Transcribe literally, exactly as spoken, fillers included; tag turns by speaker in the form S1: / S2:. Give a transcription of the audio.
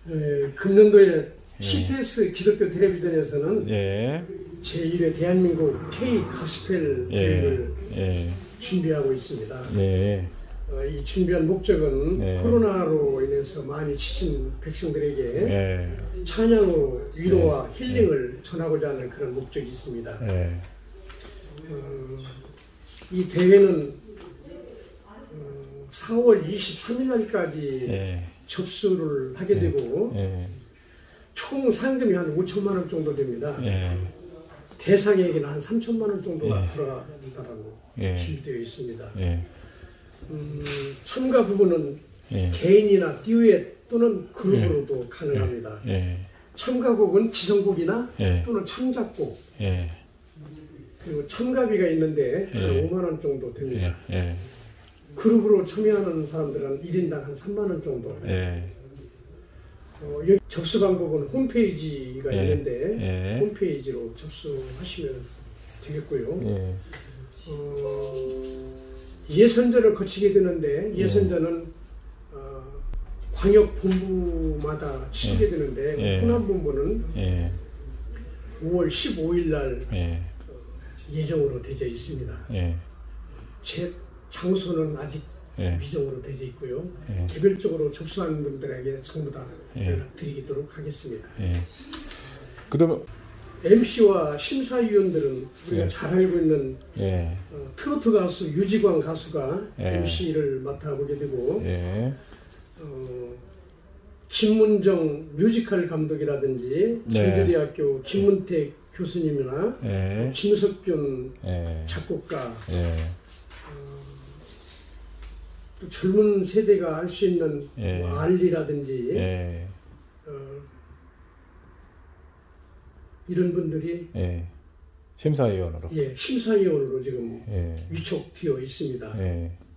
S1: 에, 금년도에 씨티에스 기독교 텔레비전에서는
S2: 예.
S1: 제일 회 대한민국 K 가스펠 대회를
S2: 예. 예.
S1: 준비하고 있습니다.
S2: 예.
S1: 어, 이 준비한 목적은
S2: 예.
S1: 코로나로 인해서 많이 지친 백성들에게
S2: 예.
S1: 찬양으로 위로와
S2: 예.
S1: 힐링을 전하고자 하는 그런 목적이 있습니다.
S2: 예.
S1: 어, 이 대회는 어, 사월 이십삼일 날까지
S2: 예. 접수를
S1: 하게 되고
S2: 예.
S1: 총 상금이 한 오천만 원 정도 됩니다.
S2: 예.
S1: 대상에게는 한 삼천만 원 정도가
S2: 예.
S1: 들어간다고
S2: 예.
S1: 준비되어 있습니다.
S2: 예.
S1: 음, 참가 부분은
S2: 예.
S1: 개인이나 듀엣 또는 그룹으로도
S2: 예.
S1: 가능합니다.
S2: 예.
S1: 참가곡은 지성곡이나
S2: 예.
S1: 또는 창작곡,
S2: 예.
S1: 그리고 참가비가 있는데 한
S2: 예.
S1: 오만 원 정도 됩니다.
S2: 예. 예.
S1: 그룹으로 참여하는 사람들은 일 인당 한 삼만 원 정도.
S2: 예.
S1: 어, 여기 접수 방법은 홈페이지가
S2: 예.
S1: 있는데
S2: 예.
S1: 홈페이지로 접수하시면 되겠고요.
S2: 예.
S1: 어, 예선전을 거치게 되는데 예선전은 어, 광역본부마다 치르게 되는데
S2: 예.
S1: 호남본부는
S2: 예.
S1: 오월 십오일 날
S2: 예.
S1: 예정으로 되어 있습니다.
S2: 예.
S1: 제 장소는 아직
S2: 예.
S1: 미정으로 되어 있고요.
S2: 예.
S1: 개별적으로 접수하는 분들에게 전부 다
S2: 예.
S1: 연락드리도록 하겠습니다.
S2: 예. 그러면
S1: 엠씨와 심사위원들은 우리가
S2: 예.
S1: 잘 알고 있는
S2: 예.
S1: 어, 트로트 가수 유지광 가수가
S2: 예.
S1: 엠씨를 맡아보게 되고
S2: 예.
S1: 어, 김문정 뮤지컬 감독이라든지
S2: 네.
S1: 전주대학교 김문택 교수님이나
S2: 예.
S1: 김석균
S2: 예.
S1: 작곡가
S2: 예.
S1: 또 젊은 세대가 알 수 있는
S2: 예.
S1: 뭐 알리라든지
S2: 예.
S1: 어, 이런 분들이
S2: 예. 심사위원으로.
S1: 예, 심사위원으로 지금
S2: 예.
S1: 위촉되어 있습니다.
S2: 예.